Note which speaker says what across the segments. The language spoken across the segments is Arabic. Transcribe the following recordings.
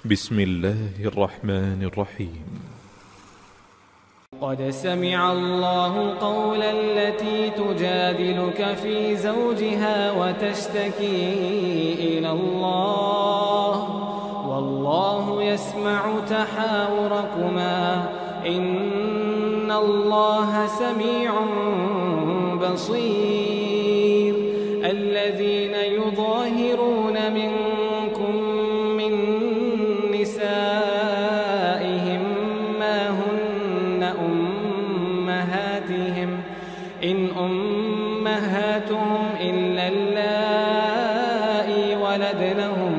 Speaker 1: بسم الله الرحمن الرحيم.
Speaker 2: قد سمع الله قول التي تجادلك في زوجها وتشتكي إلى الله والله يسمع تحاوركما إن الله سميع بصير. الذين يظاهرون منكم من نسائهم ما هن أمهاتهم إن أمهاتهم إلا اللائي ولدنهم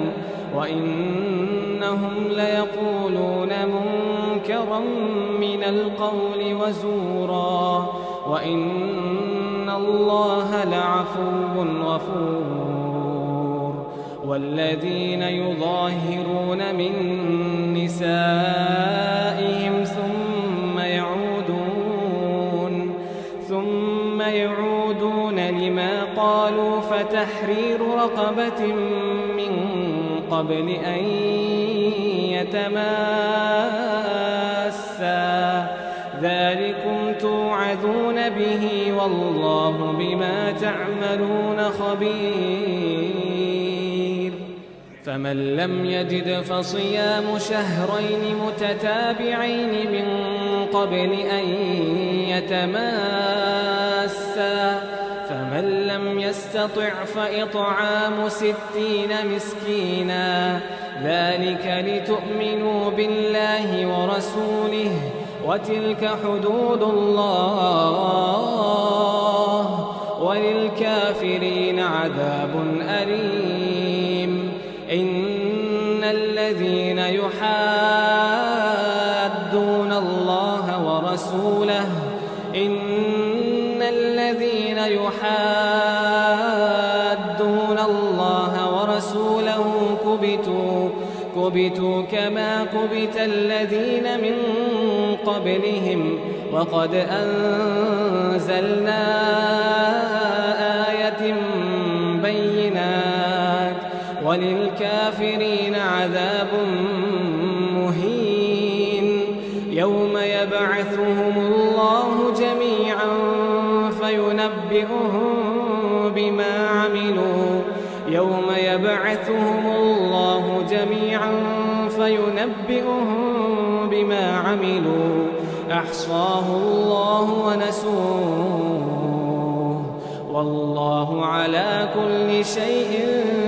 Speaker 2: وإنهم ليقولون منكرا من القول وزورا وإن الله لعفو غفور. والذين يظاهرون من نسائهم ثم يعودون لما قالوا فتحرير رقبة من قبل أن يتماسا ذلكم توعظون به والله بما تعملون خبير. فمن لم يجد فصيام شهرين متتابعين من قبل أن يتماسا فمن لم يستطع فإطعام 60 مسكينا ذلك لتؤمنوا بالله ورسوله وتلك حدود الله وللكافرين عذاب أليم. إن الذين يحادون الله ورسوله كبتوا كما كبت الذين من قبلهم وقد أنزلنا آية بينات وللكافرين عذاب مهين. يوم يبعثهم الله جميعا فينبئهم بما عملوا أحصاه الله ونسوه والله على كل شيء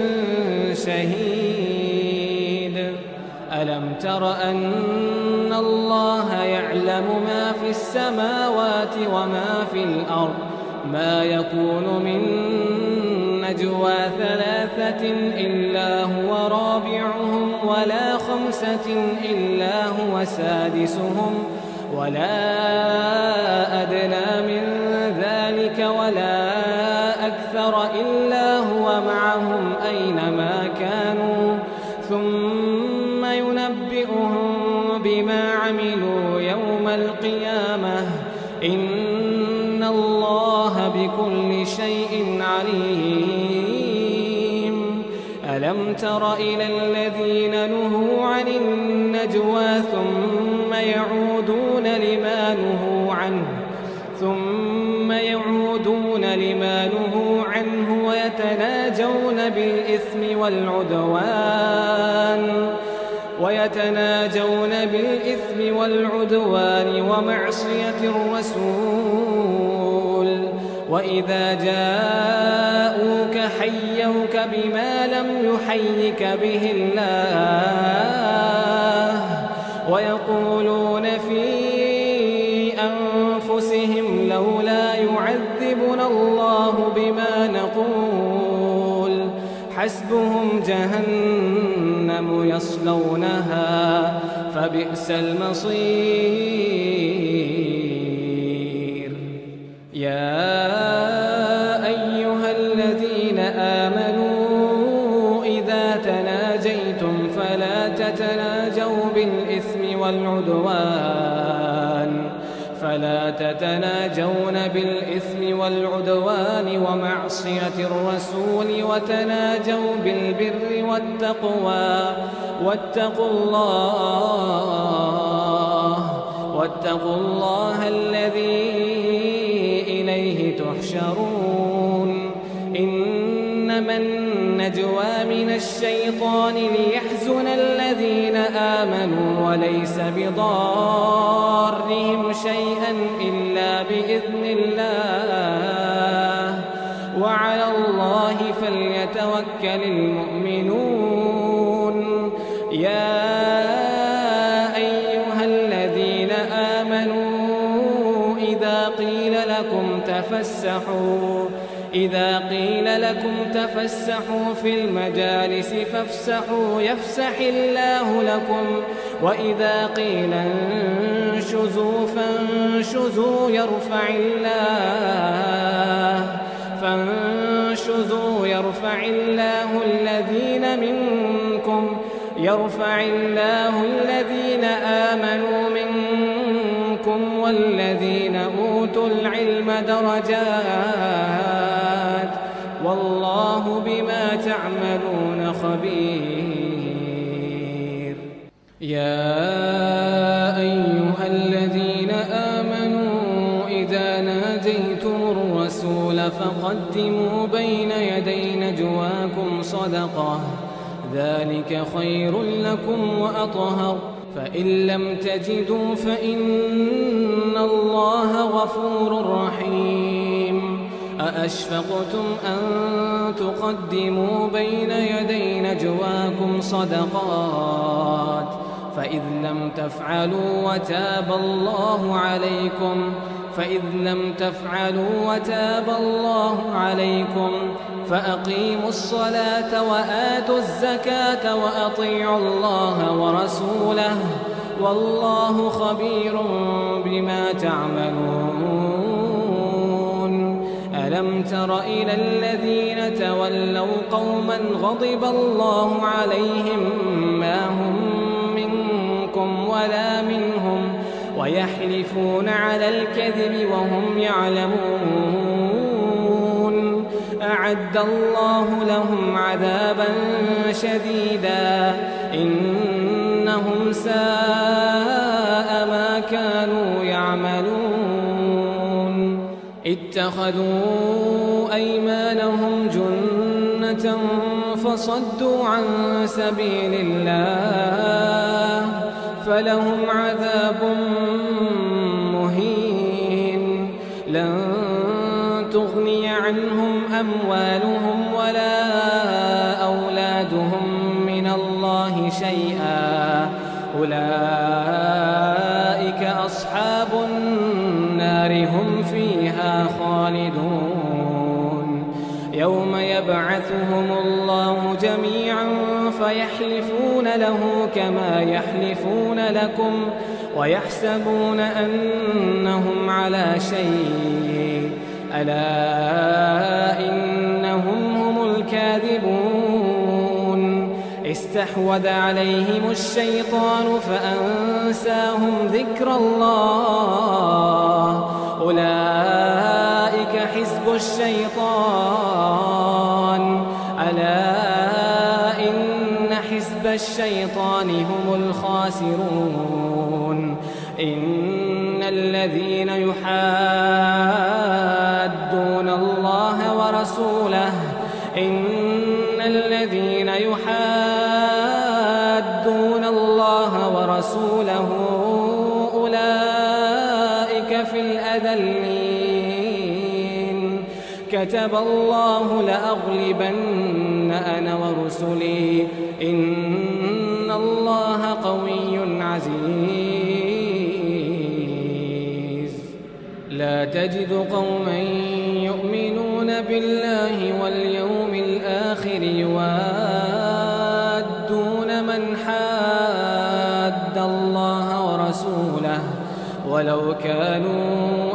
Speaker 2: شهيد. ألم تر أن الله يعلم ما في السماوات وما في الأرض ما يكون من نجوى 3 إلا هو رابعهم ولا 5 إلا هو سادسهم ولا أدنى من ذلك ولا أكثر إلا هو معهم أينما كانوا ثم ينبئهم بما عملوا يوم القيامة إن الله بكل شيء عليم. ألم تر إلى الذين نهوا عن النجوى ثم يعودون لما نهوا عنه ويتناجون بالإثم والعدوان ومعصية الرسول وإذا جاءوك حيوك بما لم يحيك به الله ويقولون في أنفسهم لولا يعذبنا الله بما نقول حسبهم جهنم يصلونها فبئس المصير. يا أيها الذين آمنوا إذا تناجيتم فلا تتناجوا بالإثم فلا تتناجون بالإثم والعدوان ومعصية الرسول وتناجوا بالبر والتقوى واتقوا الله الذي إليه تحشرون إنما النجوى من الشيطان ليحزن الذين آمنوا وليس بضارهم شيئا إلا بإذن الله وعلى الله فليتوكل المؤمنون يا أيها الذين آمنوا إذا قيل لكم تفسحوا في المجالس فافسحوا يفسح الله لكم وإذا قيل انشزوا فانشزوا يرفع الله الذين آمنوا منكم والذين أوتوا العلم درجات والله بما تعملون خبير يا أيها الذين آمنوا إذا ناجيتم الرسول فقدموا بين يدي نجواكم صدقة ذلك خير لكم وأطهر فإن لم تجدوا فإن الله غفور رحيم أأشفقتم أن تقدموا بين يدي نجواكم صدقات فإذ لم تفعلوا وتاب الله عليكم فأقيموا الصلاة وآتوا الزكاة وأطيعوا الله ورسوله والله خبير بما تعملون ألم تر إلى الذين تولوا قوما غضب الله عليهم ما هم منكم ولا منهم ويحلفون على الكذب وهم يعلمون أعد الله لهم عذابا شديدا إنهم ساء ما كانوا يعملون اتخذوا أيمانهم جنة فصدوا عن سبيل الله فلهم عذاب مهين لن تغني عنهم أموالهم ولا أولادهم من الله شيئا أولئك أصحاب النار هم فيها خالدون يوم يبعثهم الله جميعا فيحلفون له كما يحلفون لكم ويحسبون أنهم على شيء ألا إنهم هم الكاذبون استحوذ عليهم الشيطان فأنساهم ذكر الله أولئك حزب الشيطان ألا إن حزب الشيطان هم الخاسرون إن الذين يحادون الله ورسوله أولئك في الأذلين كتب الله لأغلبن أنا ورسلي إن الله قوي عزيز لا تجد قوما يؤمنون بالله واليوم الآخر يوادون من حاد الله ورسوله ولو كانوا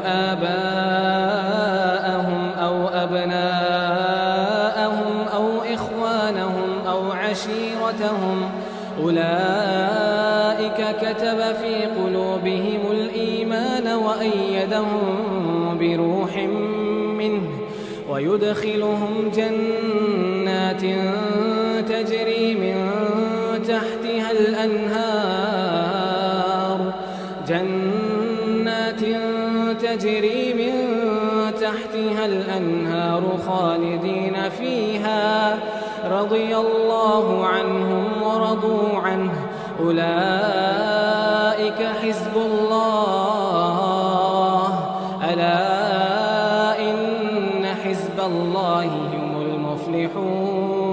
Speaker 2: آباءهم أو أبناءهم أو إخوانهم أو عشيرتهم أولئك كتب في قلوبهم الإيمان وأيدهم بروح منه ويدخلهم جنات تجري من تحتها الأنهار خالدين فيها رضي الله عنهم ورضوا عنه أولئك حزب الله ألا إن حزب الله هم المفلحون